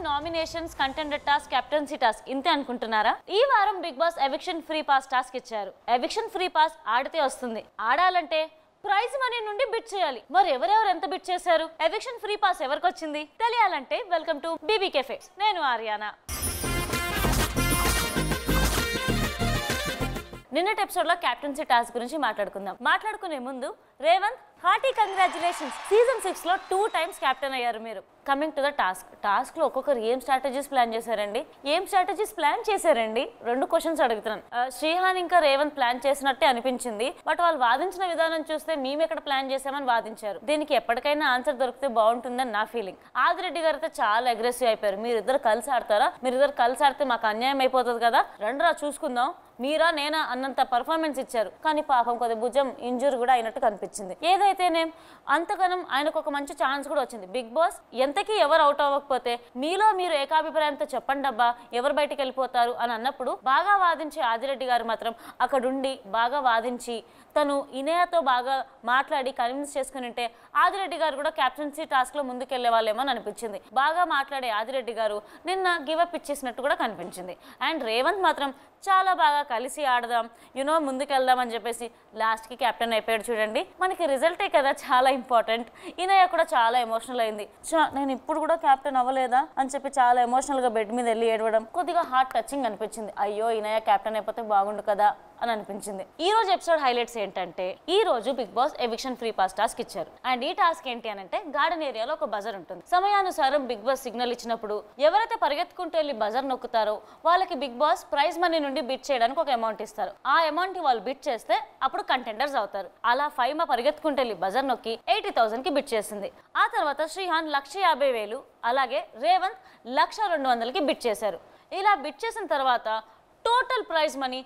Nominations, contender task, captaincy task ఇంతే అనుకుంటున్నారా? ఈ వారం Bigg Boss eviction free pass task ఇచ్చారు. ఎవిక్షన్ ఫ్రీ పాస్ ఆడితే వస్తుంది. ఆడాలంటే ప్రైజ్ మనీ నుండి బిట్ చేయాలి. మరి ఎవరెవరు ఎంత బిట్ చేశారు? ఎవిక్షన్ ఫ్రీ పాస్ ఎవరికి వచ్చింది తెలియాలంటే వెల్కమ్ టు బీబీ కెఫే. నేను ఆర్యానా. నిన్నటి ఎపిసోడ్ లో క్యాప్టెన్సీ టాస్క్ గురించి మాట్లాడుకునే ముందు రేవంత్ హార్టీ కంగ్రాచులేషన్స్. సీజన్ 6 లో 2 times క్యాప్టెన్ అయ్యారు మీరు. కమింగ్ టు ద టాస్క్ లో ఒక్కొక్కరు ఏం స్ట్రాటజీస్ ప్లాన్ చేశారండి? 2 క్వశ్చన్స్ అడుగుతున్నాను. శ్రీహాన్ ఇంకా రేవంత్ ప్లాన్ చేసినట్టే అనిపించింది. బట్ వాళ్ళు వాదించిన విధానం చూస్తే మేము ఎక్కడ ప్లాన్ చేసామని వాదించారు. దీనికి ఎప్పటికైనా ఆన్సర్ దొరికితే బాగుంటుందని నా ఫీలింగ్. ఆదిరెడ్డి గారు అయితే చాలా అగ్రెసివ్ అయిపోయారు. మీరిద్దరు కలిసి ఆడతారా? మీరిద్దరు కలిసి ఆడితే మాకు అన్యాయం అయిపోతుంది కదా, రండ్రా చూసుకుందాం, మీరా నేనా అన్నంత పర్ఫార్మెన్స్ ఇచ్చారు. కానీ పాపం కొద్ది భుజం ఇంజూర్ కూడా అయినట్టు కనిపించింది. ఏదైతేనే అంతగానం ఆయనకు ఒక మంచి ఛాన్స్ కూడా వచ్చింది. బిగ్ బాస్ ఎంతకీ ఎవరు అవుట్ అవ్వకపోతే మీలో మీరు ఏకాభిప్రాయంతో చెప్పండి అబ్బా ఎవరు బయటికి వెళ్ళిపోతారు అని అన్నప్పుడు బాగా వాదించే ఆదిరెడ్డి గారు మాత్రం అక్కడుండి బాగా వాదించి తను ఇనేయతో బాగా మాట్లాడి కన్విన్స్ చేసుకుని ఉంటే ఆదిరెడ్డి గారు కూడా క్యాప్టెన్సీ టాస్క్ లో ముందుకెళ్లే వాళ్ళేమో అని అనిపించింది. బాగా మాట్లాడే ఆదిరెడ్డి గారు నిన్న గివప్ ఇచ్చేసినట్టు కూడా కనిపించింది. అండ్ రేవంత్ మాత్రం చాలా బాగా కలిసి ఆడదాం, ముందుకెళ్దాం అని చెప్పేసి లాస్ట్ కి కెప్టెన్ అయిపోయాడు. చూడండి, మనకి రిజల్టే కదా చాలా ఇంపార్టెంట్. ఇనయ్య కూడా చాలా ఎమోషనల్ అయింది. నేను ఇప్పుడు కూడా కెప్టెన్ అవ్వలేదా అని చెప్పి చాలా ఎమోషనల్ గా బెడ్ మీద వెళ్ళి ఏడవడం కొద్దిగా హార్ట్ టచింగ్ అనిపించింది. అయ్యో ఇనయ్య కెప్టెన్ అయిపోతే బాగుండు కదా అని అనిపించింది. ఈ రోజు ఎపిసోడ్ హైలైట్స్ ఏంటంటే ఈ రోజు Bigg Boss eviction free pass task ఇచ్చారు. అండ్ ఈ టాస్క్ ఏంటి అని అంటే గార్డెన్ ఏరియాలో ఒక బజర్ ఉంటుంది. సమయానుసారం బిగ్ బాస్ సిగ్నల్ ఇచ్చినప్పుడు ఎవరైతే పరిగెత్తుకుంటూ వెళ్ళి బజర్ నొక్కుతారో వాళ్ళకి బిగ్ బాస్ ప్రైజ్ మనీ నుండి బిట్ చేయడానికి ఒక అమౌంట్ ఇస్తారు. ఆ అమౌంట్ వాళ్ళు బిట్ చేస్తే అప్పుడు కంటెండర్స్ అవుతారు. అలా ఫైమా పరిగెత్తుకుంటూ వెళ్ళి బజర్ నొక్కి 80,000 కి బిట్ చేసింది. ఆ తర్వాత శ్రీహాన్ 150,000, అలాగే రేవంత్ 1,200,000కి బిట్ చేశారు. ఇలా బిట్ చేసిన తర్వాత టోటల్ ప్రైజ్ మనీ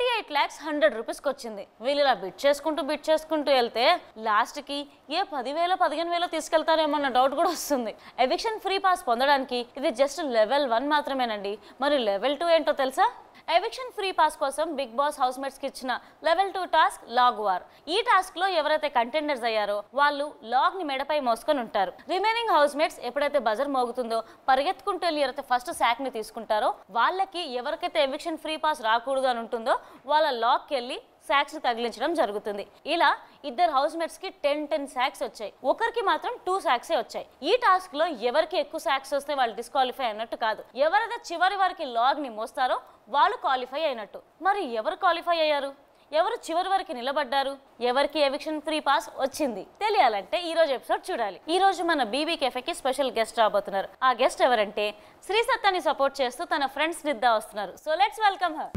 38,100 రూపీస్కి వచ్చింది. వీళ్ళు ఇలా బిట్ చేసుకుంటూ వెళ్తే లాస్ట్ కి ఏ 10,000 15,000 తీసుకెళ్తారేమో అన్న డౌట్ కూడా వస్తుంది. ఎవిక్షన్ ఫ్రీ పాస్ పొందడానికి ఇది జస్ట్ లెవెల్ 1 మాత్రమేనండి. మరి లెవెల్ 2 ఏంటో తెలుసా? ఎవిక్షన్ ఫ్రీ పాస్ కోసం బిగ్ బాస్ హౌస్ మేట్స్ కి ఇచ్చిన లెవెల్ 2 టాస్క్ లాగ్ వార్. ఈ టాస్క్ లో ఎవరైతే కంటెండర్స్ అయ్యారో వాళ్ళు లాగ్ ని మెడపై మోసుకొని ఉంటారు. రిమైనింగ్ హౌస్ మేట్స్ ఎప్పుడైతే బజర్ మోగుతుందో పరిగెత్తుకుంటూ వెళ్ళి ఎవరైతే ఫస్ట్ శాక్ ని తీసుకుంటారో వాళ్ళకి ఎవరికైతే ఎవిక్షన్ ఫ్రీ పాస్ రాకూడదు అని ఉంటుందో వాళ్ళ లాగ్ కి వెళ్ళి సాక్స్ ని తగిలించడం జరుగుతుంది. ఇలా ఇద్దరు హౌస్ మేట్స్ కి 10 సాక్స్ వచ్చాయి. ఒకరికి మాత్రం 2 సాక్సే వచ్చాయి. ఈ టాస్క్ లో ఎవరికి ఎక్కువ సాక్స్ వస్తే వాళ్ళు డిస్క్వాలిఫై అయినట్టు కాదు. ఎవరైతే చివరి వరకు లాగ్ ని మోస్తారో వాళ్ళు క్వాలిఫై అయినట్టు. మరి ఎవరు క్వాలిఫై అయ్యారు? ఎవరు చివరి వరకు నిలబడ్డారు? ఎవరికి ఎవిక్షన్ ఫ్రీ పాస్ వచ్చింది తెలియాలంటే ఈ రోజు ఎపిసోడ్ చూడాలి. ఈ రోజు మన బీబీ కెఫేకి స్పెషల్ గెస్ట్ రాబోతున్నారు. ఆ గెస్ట్ ఎవరంటే శ్రీ సత్యాని సపోర్ట్ చేస్తూ తన ఫ్రెండ్ స్నిగ్ధ వస్తున్నారు. So let's welcome her.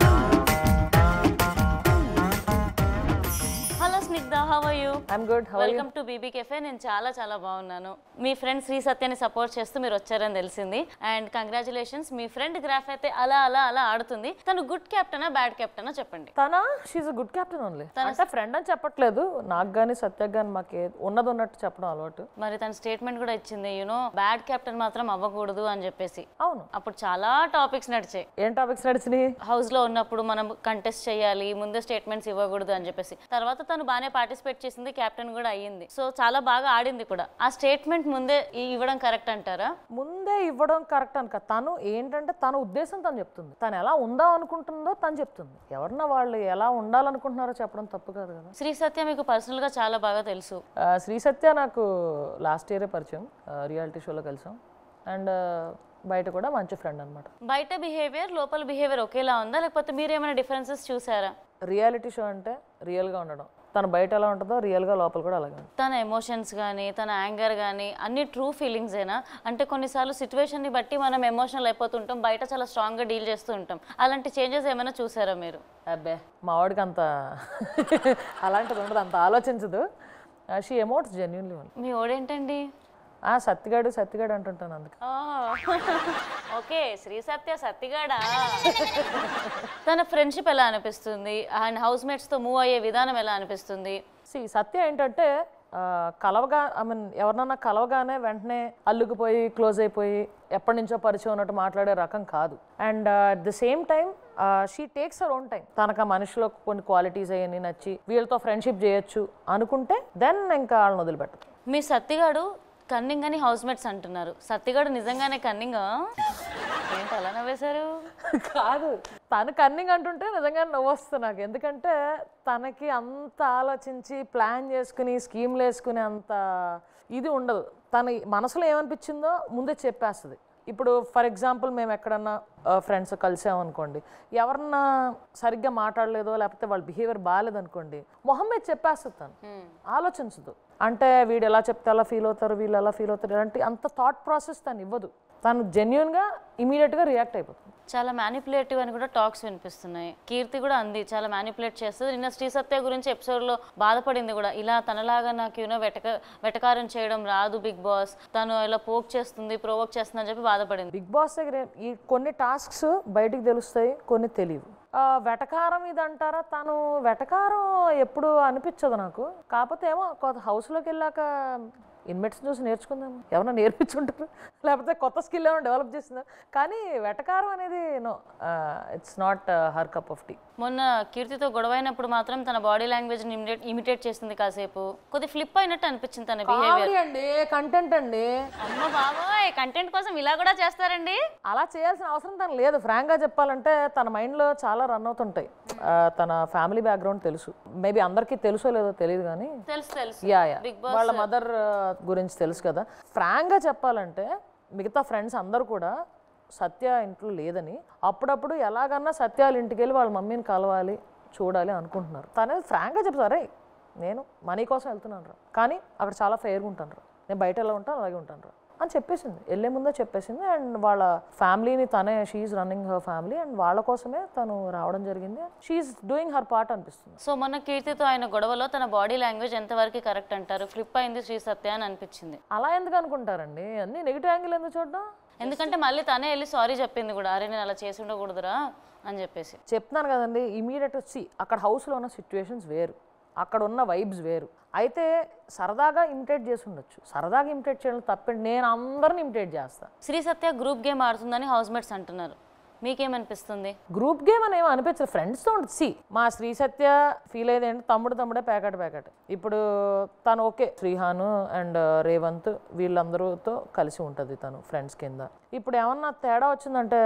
Hello Snigdha, how are you? I'm good. Welcome to BB cafe. నేను చాలా బాగున్నాను. మీ ఫ్రెండ్ శ్రీ సత్యాన్ని సపోర్ట్ చేస్తూ మీరు వచ్చారని తెలిసింది. And congratulations. మీ ఫ్రెండ్ గ్రాఫ్ అయితే అలా ఆడుతుంది. తను గుడ్ కెప్టెనా బ్యాడ్ కెప్టెనా చెప్పండి. She's good captain only. అంటే ఫ్రెండ్ అని చెప్పట్లేదు. నాకు గానీ సత్యకి గానీ మాకు ఉన్నట్టు చెప్పడం అలవాటు. మరి తన స్టేట్మెంట్ కూడా ఇచ్చింది, బ్యాడ్ కెప్టెన్ మాత్రం అవ్వకూడదు అని చెప్పేసి. అవును, అప్పుడు చాలా టాపిక్స్ నడిచాయి. ఏం టాపిక్స్ నడిచినాయి? హౌస్ లో ఉన్నప్పుడు మనం కంటెస్ట్ చేయాలి, ముందే స్టేట్మెంట్స్ ఇవ్వకూడదు అని చెప్పేసి. తర్వాత తను బాగానే పార్టిసిపేట్ చేసింది, కెప్టెన్ కూడా అయ్యింది. సో చాలా బాగా ఆడింది కూడా. ఆ స్టేట్మెంట్ ముందే ఇవ్వడం కరెక్ట్ అంటారా? ముందే ఇవ్వడం కరెక్ట్ అనుక. తను ఏంటంటే తన ఉద్దేశం తను చెప్తుంది. తను ఎలా ఉందా అనుకుంటుందో తను చెప్తుంది. ఎవరన్నా వాళ్ళు ఎలా ఉండాలనుకుంటున్నారో చెప్పడం తప్పు కాదు కదా. శ్రీ సత్య మీకు పర్సనల్ గా చాలా బాగా తెలుసు. శ్రీ సత్య నాకు లాస్ట్ ఇయరే పరిచయం, రియాలిటీ షోలో కలిసాం. అండ్ బయట కూడా మంచి ఫ్రెండ్ అనమాట. బయట బిహేవియర్ లోపల బిహేవియర్ ఒకేలా ఉందా, లేకపోతే మీరు ఏమైనా డిఫరెన్సెస్ చూసారా? రియాలిటీ షో అంటే రియల్గా ఉండడం. తను బయట ఎలా ఉంటుందో రియల్గా లోపల కూడా అలాగే. తన ఎమోషన్స్ కానీ తన యాంగర్ కానీ అన్ని ట్రూ ఫీలింగ్స్ ఏనా? అంటే కొన్నిసార్లు సిచ్యువేషన్ని బట్టి మనం ఎమోషనల్ అయిపోతుంటాం, బయట చాలా స్ట్రాంగ్గా డీల్ చేస్తూ ఉంటాం. అలాంటి చేంజెస్ ఏమైనా చూసారా మీరు? అబ్బే, మా వాడికి అంత అలాంటిది ఉండదు, అంత ఆలోచించదు. She emotes genuinely. మీ ఓడేంటండి? సత్తిగాడు అంటుంటాను అందుకే. ఓకే, శ్రీ సత్తిగాడా. తన ఫ్రెండ్షిప్ ఎలా అనిపిస్తుంది? అండ్ హౌస్ మేట్స్ తో మూవ్ అయ్యే విధానం ఎలా అనిపిస్తుంది? సత్య ఏంటంటే ఎవరినన్నా కలవగానే వెంటనే అల్లుకుపోయి క్లోజ్ అయిపోయి ఎప్పటి నుంచో పరిచయం ఉన్నట్టు మాట్లాడే రకం కాదు. And at the same time she takes her own time. తనకు ఆ మనిషిలో కొన్ని క్వాలిటీస్ అవన్నీ నచ్చి వీళ్ళతో ఫ్రెండ్షిప్ చేయొచ్చు అనుకుంటే దెన్ ఇంకా వాళ్ళని వదిలిపెట్టదు. మీ సత్తిగాడు కన్నింగ్ అని హౌస్ మేట్స్ అంటున్నారు. సత్యగాడు నిజంగానే కన్నింగ్? ఏంటి అలా నవ్వేశారు? కాదు, తను కన్నింగ్ అంటుంటే నిజంగా నవ్వు వస్తుంది నాకు. ఎందుకంటే తనకి అంత ఆలోచించి ప్లాన్ చేసుకుని స్కీమ్లు వేసుకునే అంత ఇది ఉండదు. తన మనసులో ఏమనిపించిందో ముందే చెప్పేస్తుంది. ఇప్పుడు ఫర్ ఎగ్జాంపుల్ మేము ఎక్కడన్నా ఫ్రెండ్స్ కలిసామనుకోండి, ఎవరన్నా సరిగ్గా మాట్లాడలేదో లేకపోతే వాళ్ళ బిహేవియర్ బాగాలేదనుకోండి, మొహం మీద చెప్పేస్తుంది. తను ఆలోచించదు. అంటే వీడు ఎలా చెప్తే అలా ఫీల్ అవుతారు, వీళ్ళు ఎలా ఫీల్ అవుతారు అంటే అంత థాట్ ప్రాసెస్ తను ఇవ్వదు. తను జెన్యున్గా ఇమీడియట్గా రియాక్ట్ అయిపోతుంది. చాలా మ్యానిపులేటివ్ అని కూడా టాక్స్ వినిపిస్తున్నాయి. కీర్తి కూడా అంది చాలా మ్యానిపులేట్ చేస్తుంది. నిన్న శ్రీ సత్య గురించి ఎపిసోడ్లో బాధపడింది కూడా, ఇలా తనలాగా నాకు వెటకారం చేయడం రాదు బిగ్ బాస్, తను ఇలా పోక్ చేస్తుంది ప్రొవోక్ చేస్తుంది అని చెప్పి బాధపడింది. బిగ్ బాస్ దగ్గర ఈ కొన్ని టాస్క్స్ బయటికి తెలుస్తాయి, కొన్ని తెలియవు. వెటకారం ఇది అంటారా, తను వెటకారం ఎప్పుడు అనిపించదు నాకు. కాకపోతే ఏమో కొత్త హౌస్లోకి వెళ్ళాక ఇన్మేట్స్ చూసి నేర్చుకుందాము, ఎవరైనా నేర్పించుంటారు లేకపోతే కొత్త స్కిల్ ఏమైనా డెవలప్ చేస్తుందా. కానీ వెటకారం అనేది no, it's not her cup of tea. మొన్న కీర్తితో గొడవైనప్పుడు మాత్రం తన బాడీ లాంగ్వేజ్ ఇమిటేట్ చేసింది కాసేపు. కొద్ది ఫ్లిప్ అయినట్టు అనిపించింది తన బిహేవియర్. అండి కంటెంట్ అండి. అమ్మ బాబోయ్, కంటెంట్ కోసం ఇలా కూడా చేస్తారండి? అలా చేయాల్సిన అవసరం తను లేదు. ఫ్రాంక్గా చెప్పాలంటే తన మైండ్లో చాలా రన్ అవుతుంటాయి. తన ఫ్యామిలీ బ్యాక్గ్రౌండ్ తెలుసు, మేబీ అందరికీ తెలుసో లేదో తెలియదు కానీ తెలుసు. యా వాళ్ళ మదర్ గురించి తెలుసు కదా. ఫ్రాంక్గా చెప్పాలంటే మిగతా ఫ్రెండ్స్ అందరూ కూడా సత్య ఇంట్లో లేదని అప్పుడప్పుడు ఎలాగన్నా సత్యాల ఇంటికి వెళ్ళి వాళ్ళ మమ్మీని కలవాలి చూడాలి అనుకుంటున్నారు. తనే ఫ్రాంక్గా చెప్తారే, నేను మనీ కోసం వెళ్తున్నాను రా, కానీ అక్కడ చాలా ఫెయిర్గా ఉంటాను రా, నేను బయట ఎలా ఉంటాను అలాగే ఉంటాను రా అని చెప్పేసింది. వెళ్ళే ముందే చెప్పేసింది. అండ్ వాళ్ళ ఫ్యామిలీని తనే, she's running her family and వాళ్ళ కోసమే తను రావడం జరిగింది. షీఈ్ డూయింగ్ హర్ పార్ట్ అనిపిస్తుంది. సో మొన్న కీర్తితో ఆయన గొడవలో తన బాడీ లాంగ్వేజ్ ఎంతవరకు కరెక్ట్ అంటారు? ఫ్లిప్ అయింది శ్రీ సత్య అని అనిపించింది. అలా ఎందుకు అనుకుంటారండి, అన్ని నెగిటివ్ యాంగిల్ ఎందుకు చూడడం? ఎందుకంటే మళ్ళీ తనే వెళ్ళి సారీ చెప్పింది కూడా, అరే నేను అలా చేసి ఉండకూడదురా అని చెప్పేసి. చెప్తున్నాను కదండి, ఇమీడియట్ వచ్చి అక్కడ హౌస్లో ఉన్న సిచ్యువేషన్స్ వేరు, అక్కడ ఉన్న వైబ్స్ వేరు. అయితే సరదాగా ఇమిటేట్ చేసి ఉండొచ్చు, సరదాగా ఇమిటేట్ చేయడం తప్పండి. నేను అందరిని ఇమిటేట్ చేస్తాను. శ్రీ సత్య గ్రూప్ గేమ్ ఆడుతుందని హౌస్ మేట్స్ అంటున్నారు, మీకేమనిపిస్తుంది? గ్రూప్ గేమ్ అని ఏమో అనిపించదు, ఫ్రెండ్స్తో ఉంటుంది. మా శ్రీ సత్య ఫీల్ అయ్యేది ఏంటి, తమ్ముడే ప్యాకెట్. ఇప్పుడు తను ఓకే శ్రీహాను అండ్ రేవంత్ వీళ్ళందరూతో కలిసి ఉంటుంది తను ఫ్రెండ్స్ కింద. ఇప్పుడు ఏమన్నా తేడా వచ్చిందంటే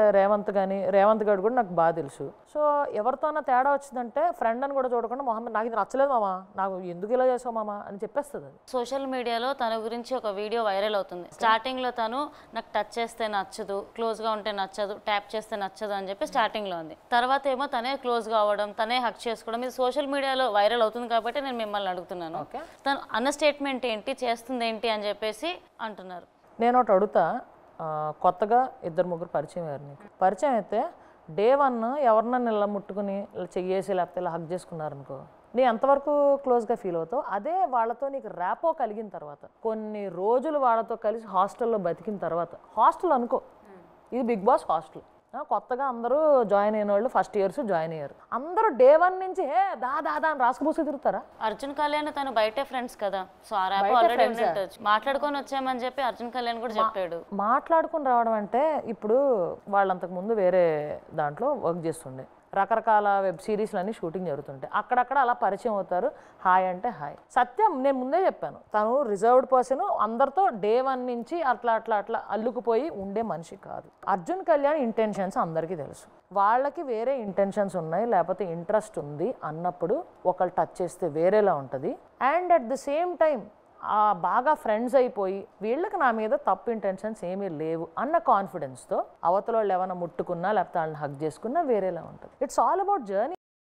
రేవంత్ గారు కూడా నాకు బాగా తెలుసు. సో ఎవరితోన్నా తేడా వచ్చిందంటే ఫ్రెండ్ అని కూడా చూడకుండా మొహమ్మద్ నాకు ఇది నచ్చలేదు మామా, నాకు ఎందుకు ఇలా చేసావు మామా అని చెప్పేస్తుంది. అది సోషల్ మీడియాలో తన గురించి ఒక వీడియో వైరల్ అవుతుంది. స్టార్టింగ్లో తను నాకు టచ్ చేస్తే నచ్చదు, క్లోజ్గా ఉంటే నచ్చదు, ట్యాప్ చేస్తే నచ్చదు అని చెప్పి స్టార్టింగ్లో ఉంది. తర్వాత ఏమో తనే క్లోజ్గా అవ్వడం, తనే హక్ చేసుకోవడం, ఇది సోషల్ మీడియాలో వైరల్ అవుతుంది కాబట్టి నేను మిమ్మల్ని అడుగుతున్నాను, తను అన్న స్టేట్మెంట్ ఏంటి, చేస్తుంది ఏంటి అని చెప్పేసి అంటున్నారు. నేను ఒకటి అడుగుతా, కొత్తగా 2-3 పరిచయం అయ్యారు నీకు. పరిచయం అయితే డే 1 ఎవరినన్నా ఇలా ముట్టుకుని ఇలా చెయ్యేసి లేకపోతే ఇలా హక్ చేసుకున్నారనుకో, నీ ఎంతవరకు క్లోజ్గా ఫీల్ అవుతావు. అదే వాళ్ళతో నీకు ర్యాపో కలిగిన తర్వాత, కొన్ని రోజులు వాళ్ళతో కలిసి హాస్టల్లో బతికిన తర్వాత, హాస్టల్ అనుకో, ఇది బిగ్ బాస్ హాస్టల్, కొత్తగా అందరూ జాయిన్ అయిన వాళ్ళు ఫస్ట్ ఇయర్స్ జాయిన్ అయ్యారు, అందరూ డే 1 నుంచి హే దాదా అని రాసుకుపోసి తిరుగుతారా. అర్జున్ కళ్యాణ్ తను బయటే ఫ్రెండ్స్ కదా, సో ఆ ర్యాప్ ఆల్రెడీ ఉండొచ్చు. మాట్లాడుకొని వచ్చామని చెప్పి అర్జున్ కళ్యాణ్ కూడా చెప్పాడు. మాట్లాడుకుని రావడం అంటే ఇప్పుడు వాళ్ళంతకు ముందు వేరే దాంట్లో వర్క్ చేస్తుండే, రకరకాల వెబ్ సిరీస్లన్నీ షూటింగ్ జరుగుతుంటాయి, అక్కడక్కడ అలా పరిచయం అవుతారు. హాయ్ అంటే హాయ్. సత్యం నేను ముందే చెప్పాను, తను రిజర్వ్డ్ పర్సన్, అందరితో డే 1 నుంచి అట్లా అల్లుకుపోయి ఉండే మనిషి కాదు. అర్జున్ కళ్యాణ్ ఇంటెన్షన్స్ అందరికీ తెలుసు, వాళ్ళకి వేరే ఇంటెన్షన్స్ ఉన్నాయి లేకపోతే ఇంట్రెస్ట్ ఉంది అన్నప్పుడు ఒకళ్ళు టచ్ చేస్తే వేరేలా ఉంటుంది. And at the same time బాగా ఫ్రెండ్స్ అయిపోయి వీళ్ళకి నా మీద తప్పు ఇంటెన్షన్స్ ఏమీ లేవు అన్న కాన్ఫిడెన్స్తో అవతల వాళ్ళు ఏమైనా ముట్టుకున్నా లేకపోతే వాళ్ళని హగ్ చేసుకున్నా వేరేలా ఉంటుంది. It's all about journey.